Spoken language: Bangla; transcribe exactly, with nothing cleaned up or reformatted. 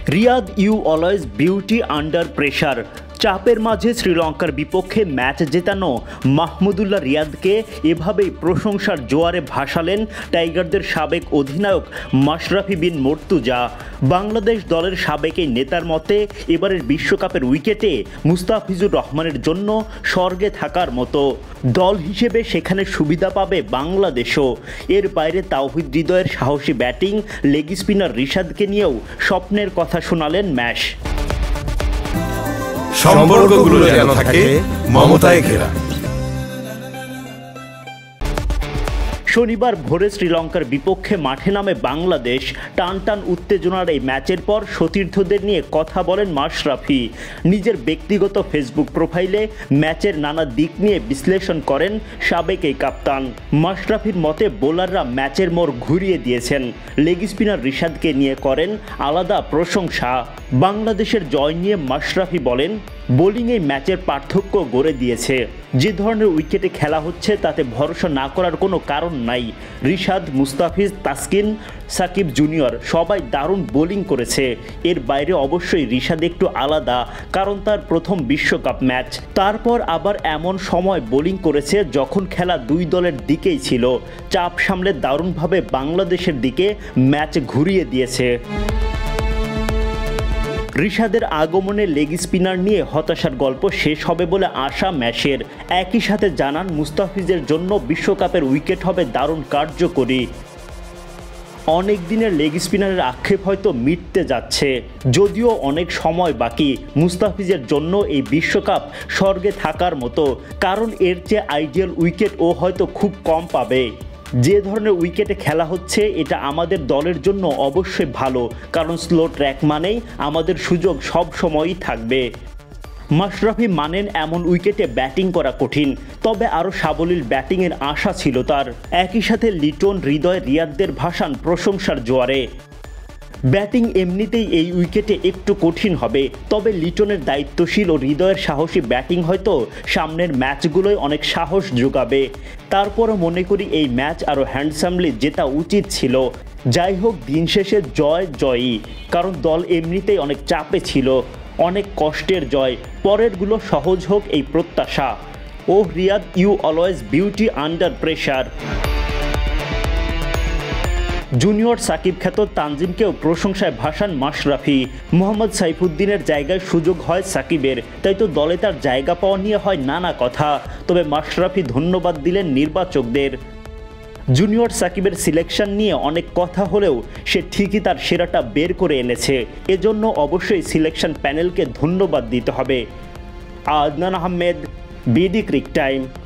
Riyad you always beauty under pressure. চাপের মাঝে শ্রীলঙ্কার বিপক্ষে ম্যাচ জেতানো মাহমুদুল্লাহ রিয়াদকে এভাবেই প্রশংসার জোয়ারে ভাসালেন টাইগারদের সাবেক অধিনায়ক মাশরাফি বিন মর্তুজা। বাংলাদেশ দলের সাবেক এই নেতার মতে এবারের বিশ্বকাপের উইকেটে মুস্তাফিজুর রহমানের জন্য স্বর্গে থাকার মতো। দল হিসেবে সেখানে সুবিধা পাবে বাংলাদেশও। এর বাইরে তাওহিদ হৃদয়ের সাহসী ব্যাটিং, লেগ স্পিনার রিশাদকে নিয়েও স্বপ্নের কথা শোনালেন ম্যাশ। সম্পর্কগুলো যেন থাকে মমতায় ঘেরা। শনিবার ভোরে শ্রীলঙ্কার বিপক্ষে মাঠে নামে বাংলাদেশ। টান টান উত্তেজনার এই ম্যাচের পর সতীর্থদের নিয়ে কথা বলেন মাশরাফি। নিজের ব্যক্তিগত ফেসবুক প্রোফাইলে ম্যাচের নানা দিক নিয়ে বিশ্লেষণ করেন সাবেক এই কাপ্তান। মাশরাফির মতে বোলাররা ম্যাচের মোড় ঘুরিয়ে দিয়েছেন। লেগ স্পিনার রিশাদকে নিয়ে করেন আলাদা প্রশংসা। বাংলাদেশের জয় নিয়ে মাশরাফি বলেন, বোলিংয়ে ম্যাচের পার্থক্য গড়ে দিয়েছে। যে ধরনের উইকেটে খেলা হচ্ছে তাতে ভরসা না করার কোনো কারণ নাই। রিশাদ, মুস্তাফিজ, তাসকিন, সাকিব জুনিয়র সবাই দারুণ বোলিং করেছে। এর বাইরে অবশ্যই রিশাদ একটু আলাদা, কারণ তার প্রথম বিশ্বকাপ ম্যাচ। তারপর আবার এমন সময় বোলিং করেছে যখন খেলা দুই দলের দিকেই ছিল। চাপ সামলে দারুণভাবে বাংলাদেশের দিকে ম্যাচ ঘুরিয়ে দিয়েছে। রিশাদের আগমনে লেগ স্পিনার নিয়ে হতাশার গল্প শেষ হবে বলে আশা ম্যাশের। একই সাথে জানান, মুস্তাফিজের জন্য বিশ্বকাপের উইকেট হবে দারুণ কার্যকরী। অনেক দিনের লেগ স্পিনারের আক্ষেপ হয়তো মিটতে যাচ্ছে, যদিও অনেক সময় বাকি। মুস্তাফিজের জন্য এই বিশ্বকাপ স্বর্গে থাকার মতো, কারণ এর চেয়ে আইডিয়াল উইকেট ও হয়তো খুব কম পাবে। যে ধরনের উইকেটে খেলা হচ্ছে এটা আমাদের দলের জন্য অবশ্যই ভালো, কারণ স্লো ট্র্যাক মানেই আমাদের সুযোগ সব সময়ই থাকবে। মাশরাফি মানেন এমন উইকেটে ব্যাটিং করা কঠিন, তবে আরও সাবলীল ব্যাটিংয়ের আশা ছিল তার। একই সাথে লিটন, হৃদয়, রিয়াদদের ভাসান প্রশংসার জোয়ারে। ব্যাটিং এমনিতেই এই উইকেটে একটু কঠিন হবে, তবে লিটনের দায়িত্বশীল ও হৃদয়ের সাহসী ব্যাটিং হয়তো সামনের ম্যাচগুলোয় অনেক সাহস যোগাবে। তারপরও মনে করি এই ম্যাচ আরও হ্যান্ডসামলি জেতা উচিত ছিল। যাই হোক, দিন শেষে জয় জয়ই, কারণ দল এমনিতেই অনেক চাপে ছিল। অনেক কষ্টের জয়, পরেরগুলো সহজ হোক এই প্রত্যাশা। ও Riyad you always beauty under pressure. Junior Sakib খ্যাত তানজিমকেও প্রশংসায় ভাসান মাশরাফি। মোহাম্মদ সাইফুদ্দিনের জায়গায় সুযোগ হয় সাকিবের, তাই তো দলে তার জায়গা পাওয়া নিয়ে হয় নানা কথা। তবে মাশরাফি ধন্যবাদ দিলেন নির্বাচকদের। জুনিয়র সাকিবের সিলেকশন নিয়ে অনেক কথা হলেও সে ঠিকই তার সেরাটা বের করে এনেছে। এজন্য অবশ্যই সিলেকশন প্যানেলকে ধন্যবাদ দিতে হবে। Adnan Ahmed, BD cric time.